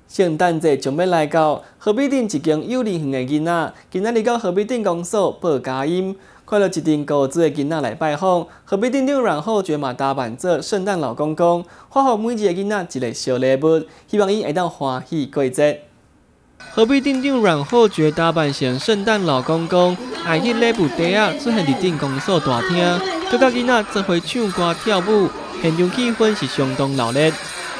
圣诞节将要来到，河边顶一间幼儿园的囡仔，今仔日到河边顶公所报佳音，看到一群高子的囡仔来拜访。河边顶长阮浩觉嘛打扮做圣诞老公公，发予每一个囡仔一个小礼物，希望伊会当欢喜过节。河边顶长阮浩觉打扮成圣诞老公公，爱去礼物袋仔出现伫顶公所大厅，佮甲囡仔做伙唱歌跳舞，现场气氛是相当热烈。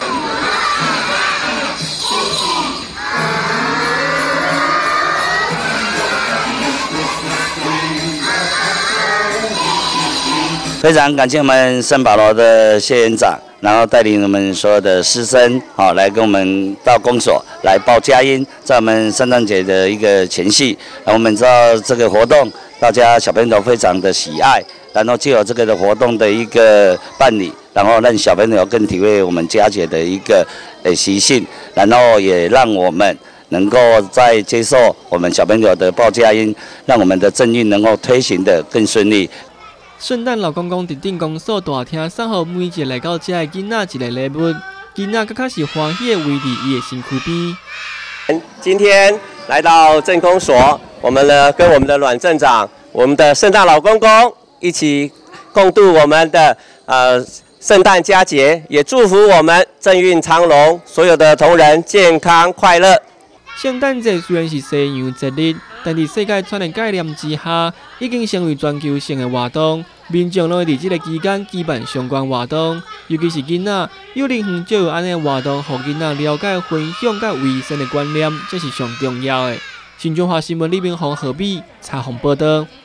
非常感谢我们圣保罗的谢园长，然后带领我们所有的师生，来跟我们到公所来报佳音，在我们圣诞节的一个前夕，我们知道这个活动，大家小朋友非常的喜爱，然后藉由这个的活动的一个办理，然后让小朋友更体会我们佳节的一个习性，然后也让我们 能够在接受我们小朋友的报佳音，让我们的正运能够推行得更顺利。 圣诞老公公伫顶公所大厅送予每一个来到遮的囡仔一个礼物，囡仔更较是欢喜的围伫伊的身躯边。 今天来到镇公所，我们呢跟我们的阮镇长、我们的圣诞老公公一起共度我们的圣诞佳节，也祝福我们正运昌隆，所有的同仁健康快乐。 圣诞节虽然是西洋节日，但伫世界村的概念之下，已经成为全球性的活动。民众拢会伫这个期间举办相关活动，尤其是囡仔，幼儿园就有安尼活动，让囡仔了解分享甲卫生的观念，这是上重要的。新中华新闻李明宏、何必采访报道。